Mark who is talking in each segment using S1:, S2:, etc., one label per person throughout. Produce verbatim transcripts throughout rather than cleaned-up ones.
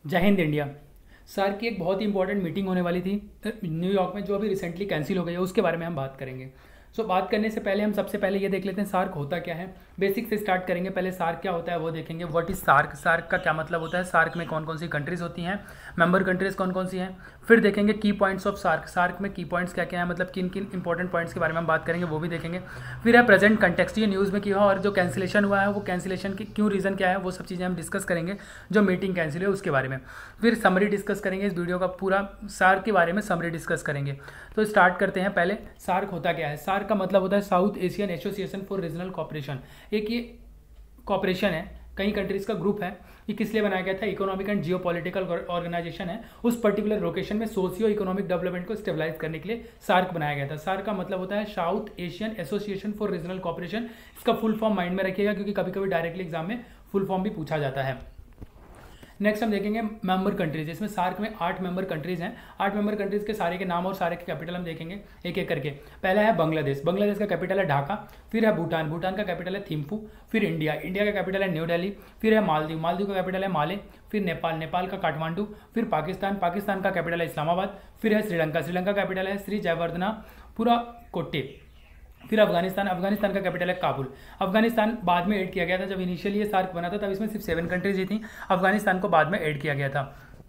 S1: जय Hind India. SAARC की एक बहुत ही इंपॉर्टेंट मीटिंग होने वाली थी न्यूयॉर्क में, जो अभी रिसेंटली कैंसिल हो गई है, उसके बारे में हम बात करेंगे। सो so, बात करने से पहले हम सबसे पहले ये देख लेते हैं सार्क होता क्या है। बेसिक से स्टार्ट करेंगे। पहले सार्क क्या होता है वो देखेंगे। व्हाट इज सार्क, सार्क का क्या मतलब होता है, सार्क में कौन कौन सी कंट्रीज होती हैं, मेंबर कंट्रीज कौन कौन सी हैं। फिर देखेंगे की पॉइंट्स ऑफ सार्क, सार्क में की पॉइंट्स क्या क्या है, मतलब किन किन इंपॉर्टेंट पॉइंट्स के बारे में हम बात करेंगे, वो भी देखेंगे। फिर है प्रेजेंट कंटेक्स्ट, ये न्यूज़ में क्यों है और जो कैंसिलेशन हुआ है वो कैंसिलेशन की क्यों रीज़न क्या है, वो सब चीज़ें हम डिस्कस करेंगे। जो मीटिंग कैंसिल है उसके बारे में। फिर समरी डिस्कस करेंगे, इस वीडियो का पूरा सार्क के बारे में समरी डिस्कस करेंगे। तो स्टार्ट करते हैं। पहले सार्क होता क्या है। सार्क का मतलब होता है South Asian Association for Regional Cooperation. एक ये कॉपरेशन है, कई कंट्रीज का ग्रुप है। ये किस लिए बनाया गया था, economic and geo political organisation है। उस पर्टिकुलर लोकेशन में सोशियो इकोनॉमिक डेवलपमेंट को स्टेबलाइज करने के लिए सार्क बनाया गया था। सार्क का मतलब होता है South Asian Association for Regional Cooperation. इसका फुल फॉर्म माइंड में रखिएगा, क्योंकि कभी कभी डायरेक्टली एग्जाम में फुल फॉर्म भी पूछा जाता है। नेक्स्ट हम देखेंगे मेंबर कंट्रीज। इसमें सार्क में आठ मेंबर कंट्रीज हैं। आठ मेंबर कंट्रीज के सारे के नाम और सारे के कैपिटल हम देखेंगे एक एक करके। पहला है बांग्लादेश, बांग्लादेश का कैपिटल है ढाका। फिर है भूटान, भूटान का कैपिटल है थिम्पू। फिर इंडिया, इंडिया का कैपिटल है न्यू दिल्ली। फिर है मालदीव, मालदीव का कैपिटल है माले। फिर नेपाल, नेपाल का काठमांडू। फिर पाकिस्तान, पाकिस्तान का कैपिटल है इस्लामाबाद। फिर है श्रीलंका, श्रीलंका का कैपिटल है श्री जयवर्धनापुरा कोट्टे। फिर अफगानिस्तान, अफगानिस्तान का कैपिटल है काबुल। अफगानिस्तान बाद में ऐड किया गया था, जब इनिशियली ये सार्क बना था तब इसमें सिर्फ सेवन कंट्रीज ही थी। अफगानिस्तान को बाद में ऐड किया गया था।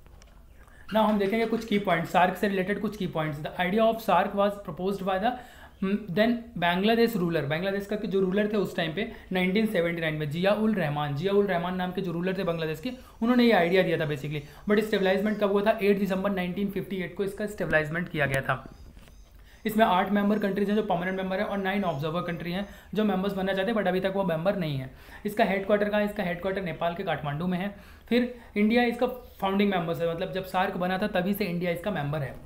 S1: ना हम देखेंगे कुछ की पॉइंट्स, सार्क से रिलेटेड कुछ की points. The idea of SAARC was proposed by the then Bangladesh ruler, Bangladesh का जो रूलर थे उस टाइम पे नाइनटीन सेवेंटी नाइन में, जिया उल रहमान, जिया उल रहमान नाम के जो रूलर थे बांग्लादेश के, उन्होंने ये आइडिया दिया था बेसिकली। बट स्टेबलाइजमेंट कब हुआ था, eight December nineteen fifty eight को इसका स्टेबलाइजमेंट किया गया था। इसमें आठ मेंबर कंट्रीज हैं जो परमानेंट मेंबर है और नाइन ऑब्जर्वर कंट्री हैं जो मेंबर्स बनना चाहते हैं, बट अभी तक वो मेंबर नहीं है। इसका हेडक्वार्टर कहाँ है, इसका हेडक्वार्टर नेपाल के काठमांडू में है। फिर इंडिया इसका फाउंडिंग मेंबर्स है, मतलब जब सार्क बना था तभी से इंडिया इसका मेंबर है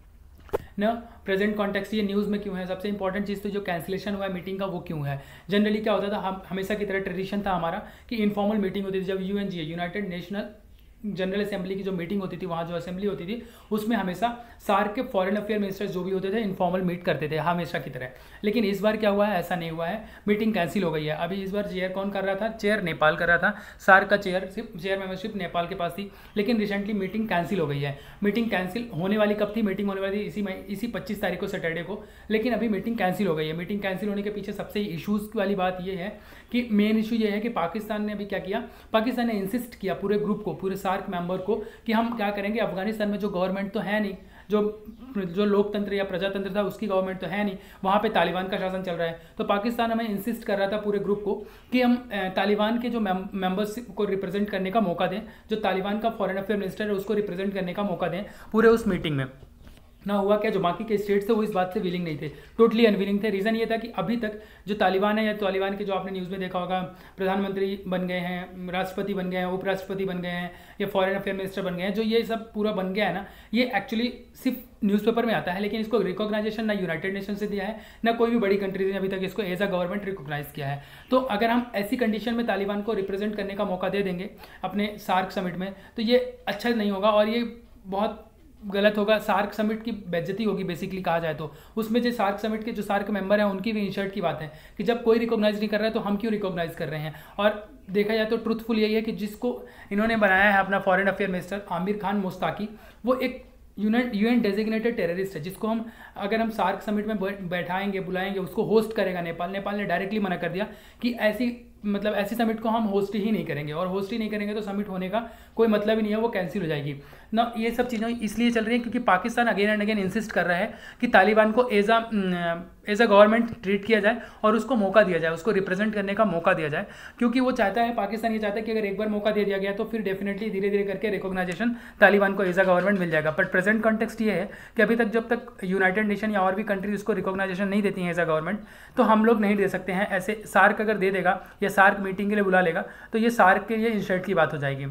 S1: ना। प्रेजेंट कॉन्टेक्स्ट, ये न्यूज़ में क्यों है, सबसे इंपॉर्टेंट चीज़ तो जो कैंसिलेशन हुआ है मीटिंग का वो क्यों है। जनरली क्या होता था, हम हमेशा की तरह ट्रेडिशन था हमारा कि इनफॉर्मल मीटिंग होती थी। जब UNGA, United National General Assembly की जो मीटिंग होती थी, वहाँ जो असेंबली होती थी उसमें हमेशा सार्क के फॉरेन अफेयर मिनिस्टर्स जो भी होते थे इनफॉर्मल मीट करते थे हमेशा की तरह। लेकिन इस बार क्या हुआ है, ऐसा नहीं हुआ है, मीटिंग कैंसिल हो गई है। अभी इस बार चेयर कौन कर रहा था, चेयर नेपाल कर रहा था। सार्क का चेयर सिर्फ चेयर मेंबरशिप नेपाल के पास थी, लेकिन रिसेंटली मीटिंग कैंसिल हो गई है। मीटिंग कैंसिल होने वाली कब थी, मीटिंग होने वाली थी इसी इसी पच्चीस तारीख को, सैटरडे को, लेकिन अभी मीटिंग कैंसिल हो गई है। मीटिंग कैंसिल होने के पीछे सबसे इशूज़ वाली बात ये है कि मेन इशू ये है कि पाकिस्तान ने अभी क्या किया, पाकिस्तान ने इंसिस्ट किया पूरे ग्रुप को, पूरे सार्क मेंबर को, कि हम क्या करेंगे, अफगानिस्तान में जो गवर्नमेंट तो है नहीं, जो जो लोकतंत्र या प्रजातंत्र था उसकी गवर्नमेंट तो है नहीं, वहाँ पे तालिबान का शासन चल रहा है। तो पाकिस्तान हमें इंसिस्ट कर रहा था पूरे ग्रुप को कि हम तालिबान के जो मेंबर्स को रिप्रेजेंट करने का मौका दें, जो तालिबान का फॉरेन अफेयर मिनिस्टर है उसको रिप्रेजेंट करने का मौका दें पूरे उस मीटिंग में। ना हुआ क्या, जो बाकी के स्टेट्स थे वो इस बात से विलिंग नहीं थे, टोटली अनविलिंग थे। रीज़न ये था कि अभी तक जो तालिबान है या तालिबान के जो आपने न्यूज़ में देखा होगा, प्रधानमंत्री बन गए हैं, राष्ट्रपति बन गए हैं, उपराष्ट्रपति बन गए हैं या फॉरेन अफेयर मिनिस्टर बन गए हैं, जो ये सब पूरा बन गया है ना, ये एक्चुअली सिर्फ न्यूज़पेपर में आता है, लेकिन इसको रिकॉग्नाइजेशन ना यूनाइटेड नेशन से दिया है, ना कोई भी बड़ी कंट्रीज ने अभी तक इसको एज अ गवर्नमेंट रिकॉग्नाइज किया है। तो अगर हम ऐसी कंडीशन में तालिबान को रिप्रेजेंट करने का मौका दे देंगे अपने सार्क समिट में, तो ये अच्छा नहीं होगा और ये बहुत गलत होगा। सार्क समिट की बेइज्जती होगी बेसिकली कहा जाए तो। उसमें जो सार्क समिट के जो सार्क मेंबर हैं उनकी भी इंसल्ट की बात है कि जब कोई रिकॉग्नाइज नहीं कर रहा है तो हम क्यों रिकॉग्नाइज कर रहे हैं। और देखा जाए तो ट्रुथफुल यही है कि जिसको इन्होंने बनाया है अपना foreign affair minister Amir Khan Muttaqi, वो एक यूएन यूएन डेजिग्नेटेड टेररिस्ट है, जिसको हम अगर हम सार्क समिट में बैठाएंगे बुलाएंगे, उसको होस्ट करेगा नेपाल। नेपाल ने डायरेक्टली मना कर दिया कि ऐसी मतलब ऐसी समिट को हम होस्ट ही नहीं करेंगे, और होस्ट ही नहीं करेंगे तो समिट होने का कोई मतलब ही नहीं है, वो कैंसिल हो जाएगी ना। ये सब चीज़ें इसलिए चल रही हैं क्योंकि Pakistan again and again insist कर रहा है कि तालिबान को as a as a government treat किया जाए और उसको मौका दिया जाए, उसको रिप्रेजेंट करने का मौका दिया जाए, क्योंकि वो चाहता है, पाकिस्तान ये चाहता है कि अगर एक बार मौका दे दिया गया तो फिर डेफिनेटली धीरे धीरे करके रिकॉग्नाइजेशन तालिबान को एज अ गवर्नमेंट मिल जाएगा। बट प्रेजेंट कॉन्टेक्स्ट ये है कि अभी तक जब तक यूनाइटेड नेशन या और भी कंट्रीज उसको रिकॉग्नाइजेशन नहीं देती हैं एज अ गवर्नमेंट, तो हम लोग नहीं दे सकते हैं। ऐसे सार्क अगर दे देगा या सार्क मीटिंग के लिए बुला लेगा तो ये सार्क के लिए इंसल्ट की बात हो जाएगी।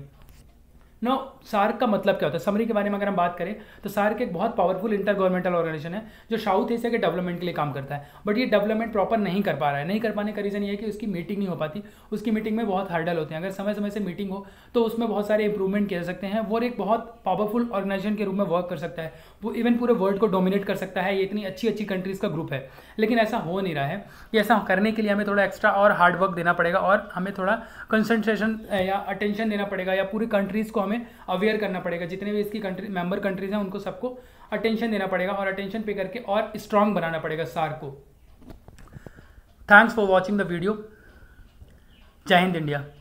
S1: नो, सार्क का मतलब क्या होता है, समरी के बारे में अगर हम बात करें तो सार्क एक बहुत पावरफुल इंटर गवर्नमेंटल ऑर्गेनाइजेशन है जो साउथ एशिया के डेवलपमेंट के लिए काम करता है। बट ये डेवलपमेंट प्रॉपर नहीं कर पा रहा है। नहीं कर पाने का रीज़न ये है कि उसकी मीटिंग नहीं हो पाती, उसकी मीटिंग में बहुत हर्डल होते हैं। अगर समय समय से मीटिंग हो तो उसमें बहुत सारे इंप्रूवमेंट किए जा सकते हैं। वो एक बहुत पावरफुल ऑर्गेनाइजेशन के रूप में वर्क कर सकता है, वो इवन पूरे वर्ल्ड को डोमिनेट कर सकता है। ये इतनी अच्छी अच्छी कंट्रीज़ का ग्रुप है, लेकिन ऐसा हो नहीं रहा है। ये ऐसा करने के लिए हमें थोड़ा एक्स्ट्रा और हार्ड वर्क देना पड़ेगा और हमें थोड़ा कंसंट्रेशन या अटेंशन देना पड़ेगा, या पूरी कंट्रीज़ को हमें हमें अवेयर करना पड़ेगा, जितने भी इसकी कंट्री मेंबर कंट्रीज हैं उनको सबको अटेंशन देना पड़ेगा और अटेंशन पे करके और स्ट्रांग बनाना पड़ेगा सार्क को। Thanks for watching the video. Jai Hind India.